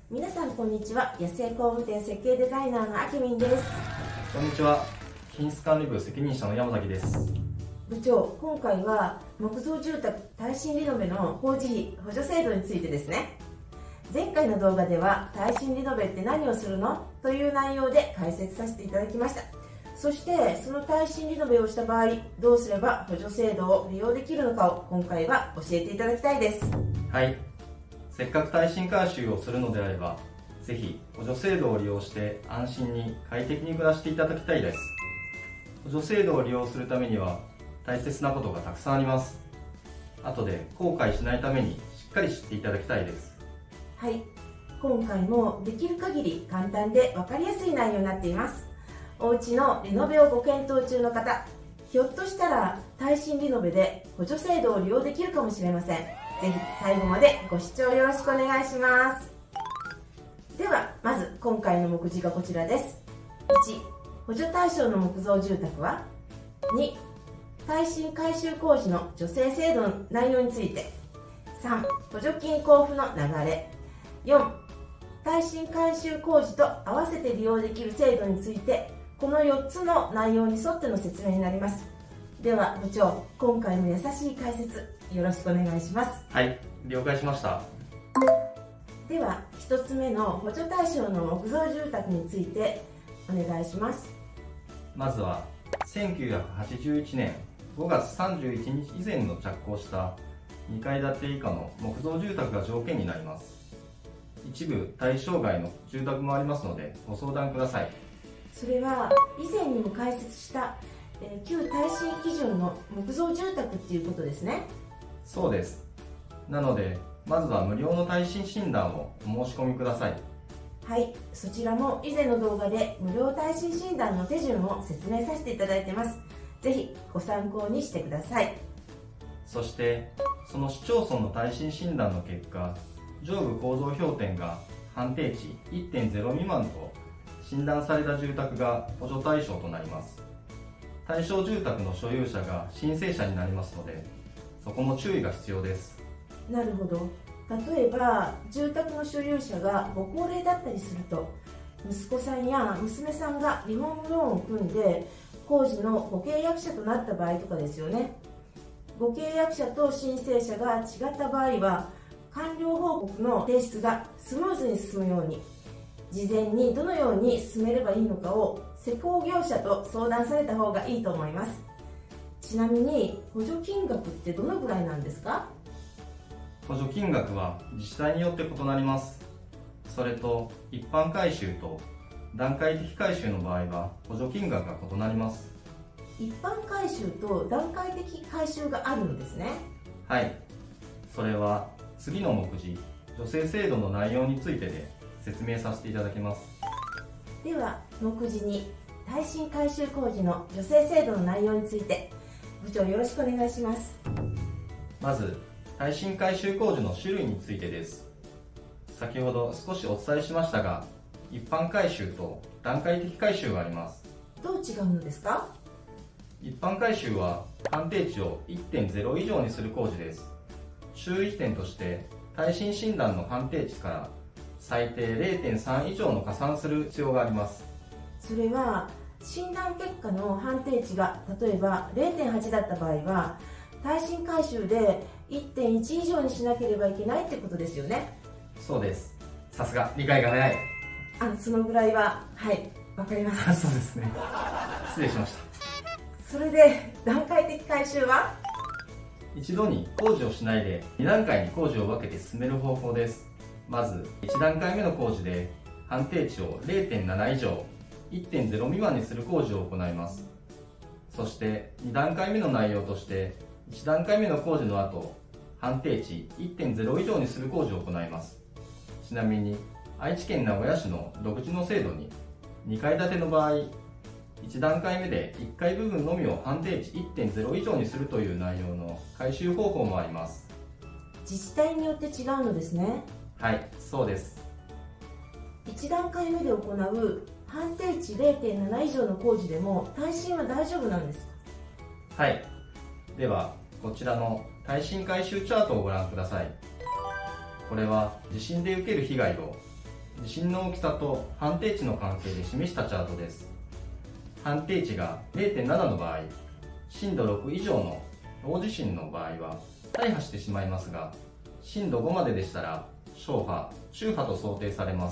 皆さんこんにちは。安江工務店設計デザイナーのあきみんです。 こんにちは。品質管理部責任者の山崎です。 部長、今回は木造住宅耐震リノベの工事費補助制度についてですね。前回の動画では耐震リノベって何をするのという内容で解説させていただきました。そしてその耐震リノベをした場合、どうすれば補助制度を利用できるのかを今回は教えていただきたいです。 はい。せっかく耐震改修をするのであれば、ぜひ補助制度を利用して安心に快適に暮らしていただきたいです。補助制度を利用するためには大切なことがたくさんあります。後で後悔しないためにしっかり知っていただきたいです。 はい、今回もできる限り簡単で分かりやすい内容になっています。お家のリノベをご検討中の方、ひょっとしたら耐震リノベで補助制度を利用できるかもしれません。ぜひ最後までご視聴よろしくお願いします。ではまず今回の目次がこちらです。1、補助対象の木造住宅は。2、耐震改修工事の助成制度の内容について。3、補助金交付の流れ。4、耐震改修工事と合わせて利用できる制度について、この4つの内容に沿っての説明になります。では部長、今回も優しい解説よろしくお願いします。 はい、了解しました。 では1つ目の補助対象の木造住宅についてお願いします。 まずは1981年5月31日以前の着工した2階建て以下の木造住宅が条件になります。一部対象外の住宅もありますのでご相談ください。 それは以前にも解説した旧耐震基準の木造住宅っていうことですね。 そうです。なのでまずは無料の耐震診断をお申し込みください。 はい、そちらも以前の動画で無料耐震診断の手順を説明させていただいてます。ぜひご参考にしてください。 そしてその市町村の耐震診断の結果、上部構造評点が判定値 1.0 未満と診断された住宅が補助対象となります。対象住宅の所有者が申請者になりますので、そこも注意が必要です。 なるほど。例えば住宅の所有者がご高齢だったりすると、息子さんや娘さんがリフォームローンを組んで工事のご契約者となった場合とかですよね。ご契約者と申請者が違った場合は、完了報告の提出がスムーズに進むように、事前にどのように進めればいいのかを施工業者と相談された方がいいと思います。ちなみに補助金額ってどのぐらいなんですか？ 補助金額は自治体によって異なります。それと一般改修と段階的改修の場合は補助金額が異なります。 一般改修と段階的改修があるのですね。 はい、それは次の目次助成制度の内容についてで説明させていただきます。 では目次に耐震改修工事の助成制度の内容について部長よろしくお願いします。 まず耐震改修工事の種類についてです。先ほど少しお伝えしましたが、一般改修と段階的改修があります。 どう違うのですか？ 一般改修は判定値を 1.0 以上にする工事です。注意点として耐震診断の判定値から最低 0.3 以上の加算する必要があります。 それは診断結果の判定値が例えば 0.8 だった場合は、耐震改修で 1.1 以上にしなければいけないってことですよね。 そうです。さすが理解が早い。 そのぐらいははいわかります。 そうですね。失礼しました。 それで段階的改修は一度に工事をしないで2段階に工事を分けて進める方法です。まず1段階目の工事で判定値を 0.7 以上 1.0 未満にする工事を行います。そして2段階目の内容として1段階目の工事の後、判定値 1.0 以上にする工事を行います。ちなみに愛知県名古屋市の独自の制度に2階建ての場合、1段階目で1階部分のみを判定値 1.0 以上にするという内容の改修方法もあります。 自治体によって違うのですね。 はい、そうです。 1段階目で行う判定値 0.7 以上の工事でも耐震は大丈夫なんですか？ はい。ではこちらの耐震改修チャートをご覧ください。これは地震で受ける被害を地震の大きさと判定値の関係で示したチャートです。判定値が 0.7 の場合、震度6以上の大地震の場合は大破してしまいますが、震度5まででしたら小破、中破と想定されます。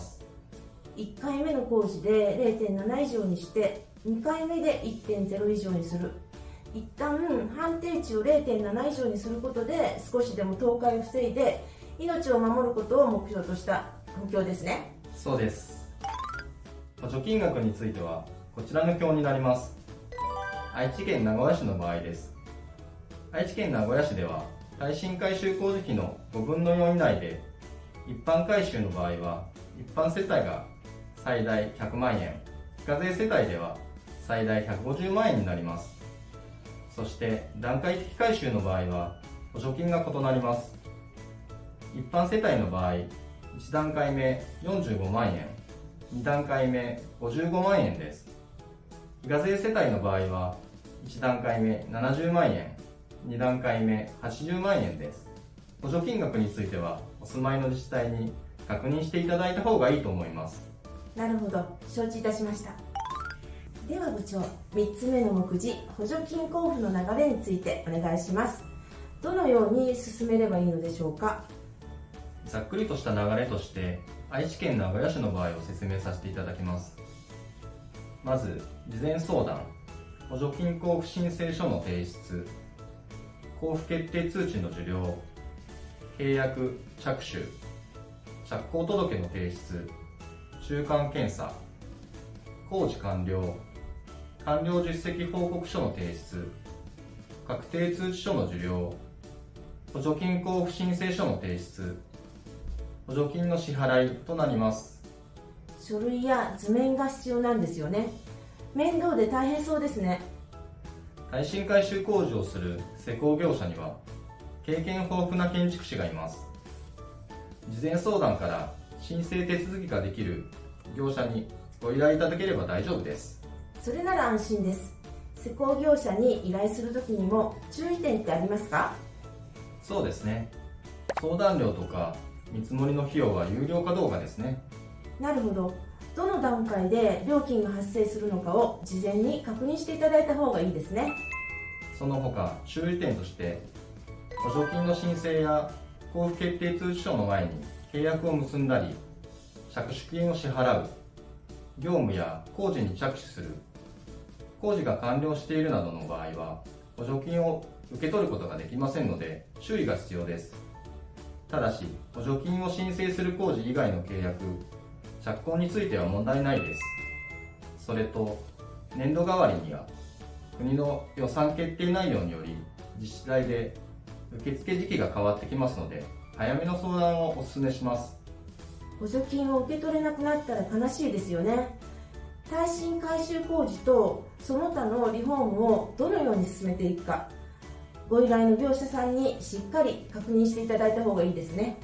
1回目の工事で 0.7 以上にして2回目で 1.0 以上にする。一旦判定値を 0.7 以上にすることで少しでも倒壊を防いで命を守ることを目標とした補強ですね。 そうです。補助金額についてはこちらの表になります。愛知県名古屋市の場合です。愛知県名古屋市では耐震改修工事費の5分の4以内で、一般改修の場合は一般世帯が最大100万円、非課税世帯では最大150万円になります。そして段階的改修の場合は補助金が異なります。一般世帯の場合、1段階目45万円、2段階目55万円です。非課税世帯の場合は1段階目70万円、2段階目80万円です。補助金額についてはお住まいの自治体に確認していただいた方がいいと思います。 なるほど、承知いたしました。では部長、3つ目の目次、補助金交付の流れについてお願いします。どのように進めればいいのでしょうか。 ざっくりとした流れとして愛知県名古屋市の場合を説明させていただきます。まず事前相談、補助金交付申請書の提出、交付決定通知の受領、契約着手、着工届の提出、中間検査、工事完了、完了実績報告書の提出、確定通知書の受領、補助金交付申請書の提出、補助金の支払いとなります。 書類や図面が必要なんですよね。面倒で大変そうですね。 耐震改修工事をする施工業者には経験豊富な建築士がいます。事前相談から申請手続きができる業者にご依頼いただければ大丈夫です。 それなら安心です。施工業者に依頼するときにも注意点ってありますか？ そうですね。相談料とか見積もりの費用は有料かどうかですね。 なるほど。どの段階で料金が発生するのかを事前に確認していただいた方がいいですね。 その他注意点として、補助金の申請や交付決定通知書の前に契約を結んだり、着手金を支払う、業務や工事に着手する、工事が完了しているなどの場合は補助金を受け取ることができませんので注意が必要です。ただし補助金を申請する工事以外の契約、着工については問題ないです。それと年度代わりには国の予算決定内容により自治体で受付時期が変わってきますので、早めの相談をお勧めします。 補助金を受け取れなくなったら悲しいですよね。耐震改修工事とその他のリフォームをどのように進めていくか、ご依頼の業者さんにしっかり確認していただいた方がいいですね。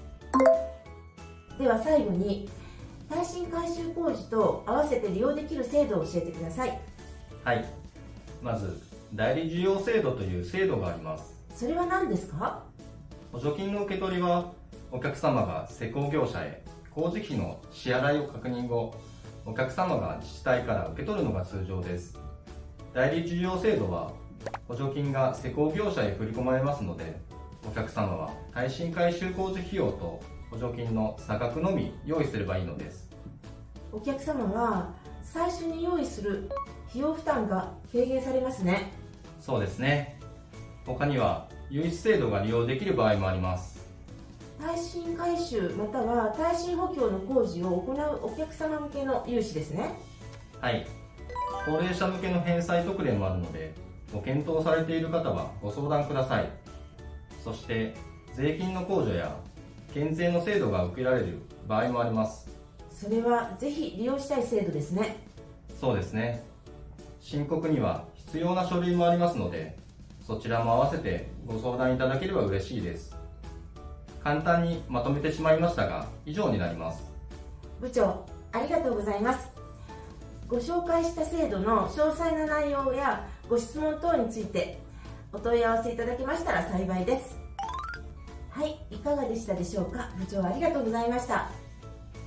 では最後に耐震改修工事と合わせて利用できる制度を教えてください。 はい、まず代理事業制度という制度があります。 それは何ですか？ 補助金の受け取りはお客様が施工業者へ工事費の支払いを確認後、お客様が自治体から受け取るのが通常です。代理事業制度は補助金が施工業者へ振り込まれますので、お客様は耐震改修工事費用と補助金の差額のみ用意すればいいのです。 お客様は最初に用意する費用負担が軽減されますね。 そうですね。他には融資制度が利用できる場合もあります。 耐震改修または耐震補強の工事を行うお客様向けの融資ですね。 はい、高齢者向けの返済特例もあるので、ご検討されている方はご相談ください。そして税金の控除や減税の制度が受けられる場合もあります。 それはぜひ利用したい制度ですね。 そうですね。申告には必要な書類もありますので、そちらも合わせてご相談いただければ嬉しいです。簡単にまとめてしまいましたが、以上になります。 部長、ありがとうございます。ご紹介した制度の詳細な内容やご質問等についてお問い合わせいただけましたら幸いです。はい、いかがでしたでしょうか。部長、ありがとうございました。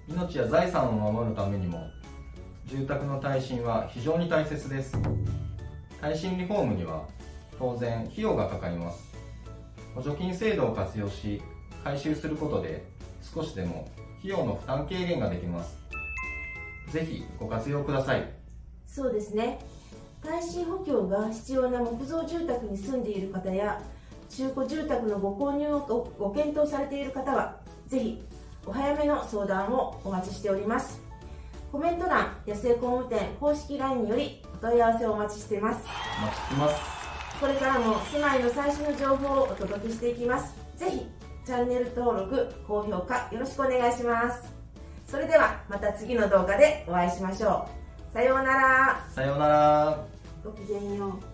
命や財産を守るためにも住宅の耐震は非常に大切です。耐震リフォームには当然費用がかかります。補助金制度を活用し改修することで少しでも費用の負担軽減ができます。ぜひご活用ください。 そうですね。耐震補強が必要な木造住宅に住んでいる方や中古住宅のご購入をご検討されている方はぜひお早めの相談をお待ちしております。コメント欄、安江工務店公式 LINE によりお問い合わせをお待ちしています。 お待ちしてます。 これからも住まいの最新の情報をお届けしていきます。ぜひチャンネル登録、高評価よろしくお願いします。それではまた次の動画でお会いしましょう。さようなら。 さようなら。 ごきげんよう。